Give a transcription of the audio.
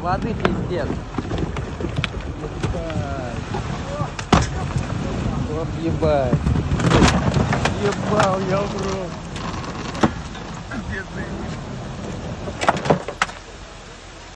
воды пиздец. Вот ебать. Ебал я в рот. Бедный.